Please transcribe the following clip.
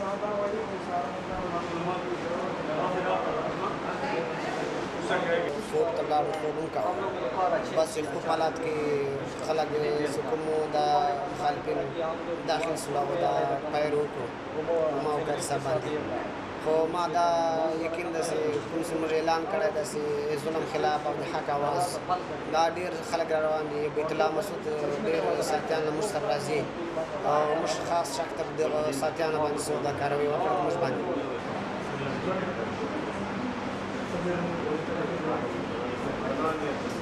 خوب ته لاړو خوب هم کوه بس خوب حالات کې خلک چې کومو د مخالفینو داخل شول او دا پیر وکړو ما وکړ سره باندې خو ما دا یقین ده چې کوم چې موږ اعلان کړی ده چې ظلم خلاف او د حق اواز دا ډېر خلک را روان دي بیت الله مسعود ډېر ساتیان له موږ سره راځي او موږ خاص شک تر دغه ساتیانو باندې څه دا کاروي وکړه موږ باندې Gracias.